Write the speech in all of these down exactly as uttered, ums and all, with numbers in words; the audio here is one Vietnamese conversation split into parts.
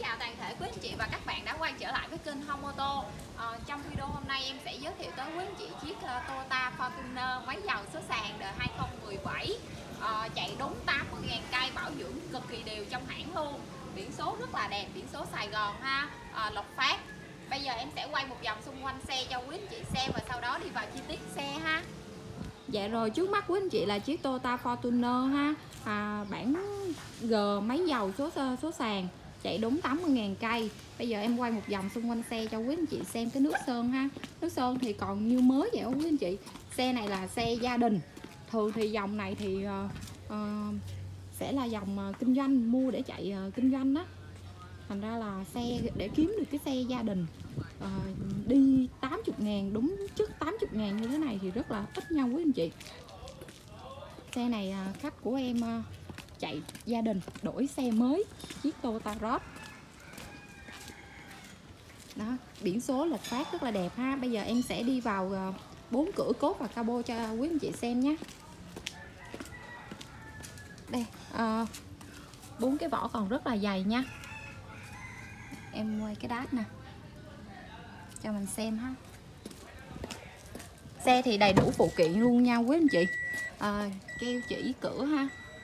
chào toàn thể quý anh chị và các bạn đã quay trở lại với kênh Home Ô Tô. à, Trong video hôm nay em sẽ giới thiệu tới quý anh chị chiếc uh, Toyota Fortuner máy dầu số sàn đời hai không một bảy, à, chạy đúng tám mươi nghìn cây, bảo dưỡng cực kỳ đều trong hãng luôn. Biển số rất là đẹp, biển số Sài Gòn ha, à, Lộc Phát. Bây giờ em sẽ quay một vòng xung quanh xe cho quý anh chị xem và sau đó đi vào chi tiết xe ha. Dạ rồi, trước mắt quý anh chị là chiếc Toyota Fortuner ha, à, bản G máy dầu số số sàn, chạy đúng tám mươi nghìn cây. Bây giờ em quay một vòng xung quanh xe cho quý anh chị xem cái nước sơn ha. Nước sơn thì còn như mới vậy quý anh chị. Xe này là xe gia đình. Thường thì dòng này thì uh, uh, sẽ là dòng uh, kinh doanh, mua để chạy uh, kinh doanh đó. Thành ra là xe để kiếm được cái xe gia đình uh, đi tám mươi ngàn, đúng trước tám mươi ngàn như thế này thì rất là ít nhau quý anh chị. Xe này uh, khách của em uh, chạy gia đình, đổi xe mới, chiếc Toyota Road. Đó, biển số Lộc Phát rất là đẹp ha. Bây giờ em sẽ đi vào bốn cửa cốt và cabo cho quý anh chị xem nhé. Đây, bốn uh, cái vỏ còn rất là dày nha. Em quay cái đát nè cho mình xem ha. Xe thì đầy đủ phụ kiện luôn nha quý anh chị. uh, Keo chỉ cửa ha.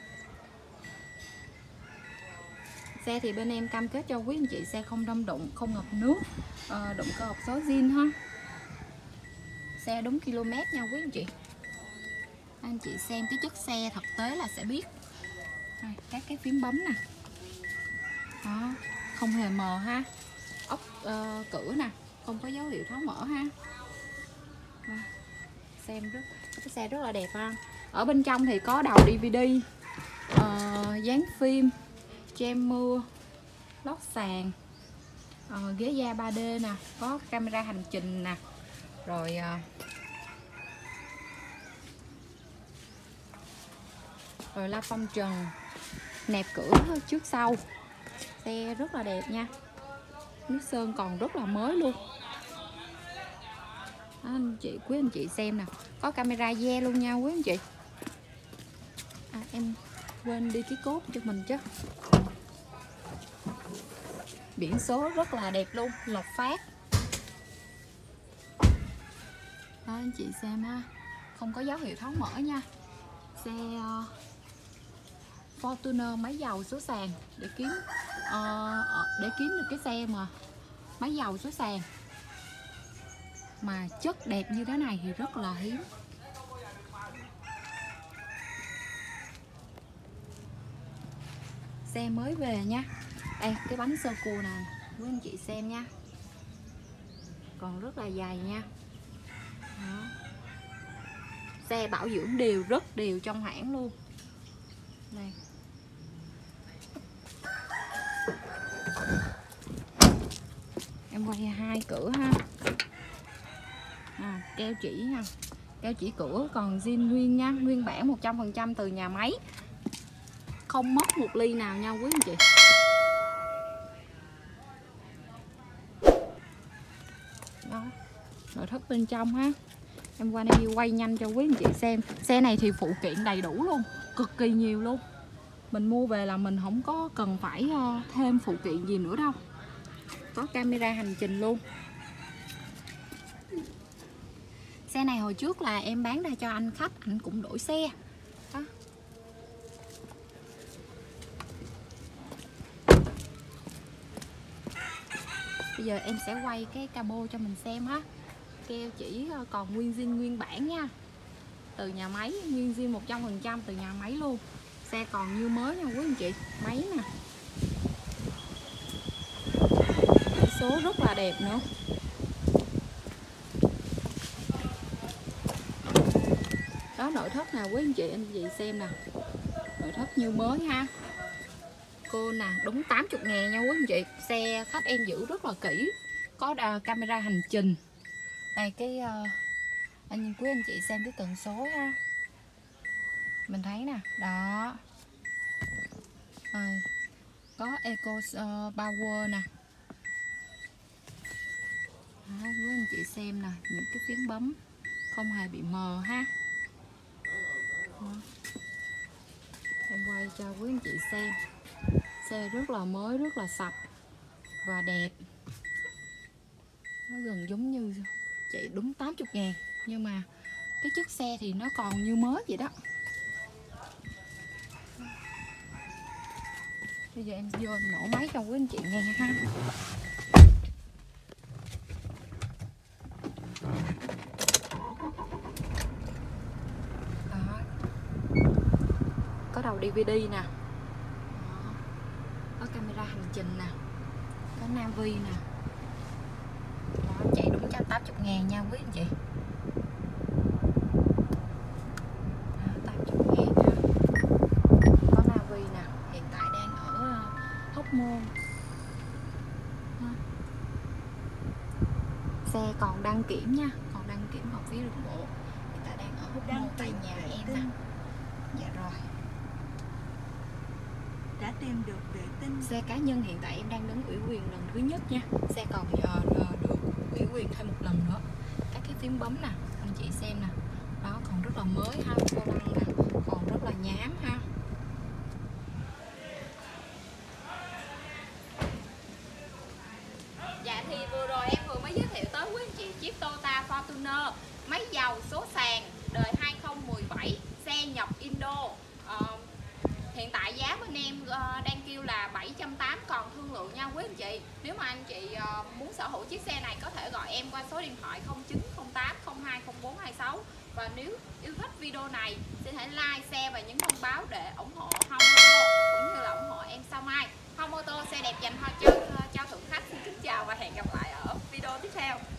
Xe thì bên em cam kết cho quý anh chị xe không đâm đụng, không ngập nước, à, động cơ hộp số zin ha. Xe đúng km nha quý anh chị. Anh chị xem cái chất xe thực tế là sẽ biết. Đây, các cái phím bấm nè. Đó, không hề mờ ha. Ốc uh, cửa nè, không có dấu hiệu tháo mở ha. Đó, xem rất cái xe rất là đẹp ha. Ở bên trong thì có đầu đê vê đê, uh, dán phim, che mưa, lót sàn, ờ, ghế da ba D nè, có camera hành trình nè, rồi ờ, rồi la phông trần, nẹp cửa trước sau. Xe rất là đẹp nha. Nước sơn còn rất là mới luôn. Đó, anh chị quý anh chị xem nè, có camera re luôn nha quý anh chị. À, em quên đi cái cốt cho mình chứ. Biển số rất là đẹp luôn, Lộc Phát. Đó, anh chị xem ha, không có dấu hiệu tháo mở nha. Xe uh, Fortuner máy dầu số sàn, để kiếm uh, để kiếm được cái xe mà máy dầu số sàn mà chất đẹp như thế này thì rất là hiếm. Xe mới về nha. Đây, cái bánh sơ cua nè quý anh chị xem nha, còn rất là dài nha. Đó. Xe bảo dưỡng đều, rất đều trong hãng luôn. Đây. Em quay hai cửa ha. À, keo chỉ nha, keo chỉ cửa còn zin nguyên nha, nguyên bản một trăm phần trăm từ nhà máy, không mất một ly nào nha quý anh chị. Đó, nội thất bên trong ha. Em qua đây quay nhanh cho quý anh chị xem. Xe này thì phụ kiện đầy đủ luôn, cực kỳ nhiều luôn. Mình mua về là mình không có cần phải thêm phụ kiện gì nữa đâu. Có camera hành trình luôn. Xe này hồi trước là em bán ra cho anh khách, anh cũng đổi xe. Đó. Bây giờ em sẽ quay cái cabo cho mình xem ha. Keo chỉ còn nguyên zin nguyên bản nha, từ nhà máy, nguyên zin một trăm phần trăm từ nhà máy luôn. Xe còn như mới nha quý anh chị. Máy nè, số rất là đẹp nữa. Đó, nội thất nè quý anh chị, anh chị xem nè, nội thất như mới ha. Cô nè, đúng tám mươi ngàn nha quý anh chị. Xe khách em giữ rất là kỹ, có uh, camera hành trình. Đây cái uh, anh quý anh chị xem cái tần số ha, mình thấy nè. Đó, rồi, có Eco uh, Power nè. Đó, quý anh chị xem nè, những cái phím bấm không hề bị mờ ha. Đó. Em quay cho quý anh chị xem. Xe rất là mới, rất là sạch. và đẹp. Nó gần giống như chạy đúng tám mươi ngàn, nhưng mà cái chiếc xe thì nó còn như mới vậy đó. Bây giờ em vô em nổ máy cho quý anh chị nghe ha. Đó. Có đầu đê vê đê nè. Đó. Có camera hành trình nè. Có Navi nè. Đó, chạy đúng cho tám mươi ngàn nha quý anh chị. Đó, tám mươi ngàn ha. Có Navi nè. Hiện tại đang ở Hóc Môn. Đó. Xe còn đăng kiểm nha. Còn đăng kiểm học phí đường bộ. Hiện tại đang ở Hóc Môn tại nhà em nè. Dạ rồi. Đã tìm được vệ tinh. Xe cá nhân hiện tại em đang đứng ủy quyền lần thứ nhất nha. Xe còn uh, được ủy quyền thêm một lần nữa. Các cái phím bấm nè, anh chị xem nè. Đó còn rất là mới ha, vô lăng nè, còn rất là nhám ha. Dạ thì vừa rồi em vừa mới giới thiệu tới quý anh chị chiếc Toyota Fortuner máy dầu số sàn đời hai không một bảy, xe nhập Indo. Uh, Hiện tại giá bên em uh, đang kêu là bảy trăm tám mươi, còn thương lượng nha quý anh chị. Nếu mà anh chị uh, muốn sở hữu chiếc xe này có thể gọi em qua số điện thoại không chín không tám không hai không bốn hai sáu. Và nếu yêu thích video này xin hãy like, share và nhấn thông báo để ủng hộ Homeauto cũng như là ủng hộ em Sao Mai. Homeauto xe đẹp dành cho cho, cho thượng khách. Xin kính chào và hẹn gặp lại ở video tiếp theo.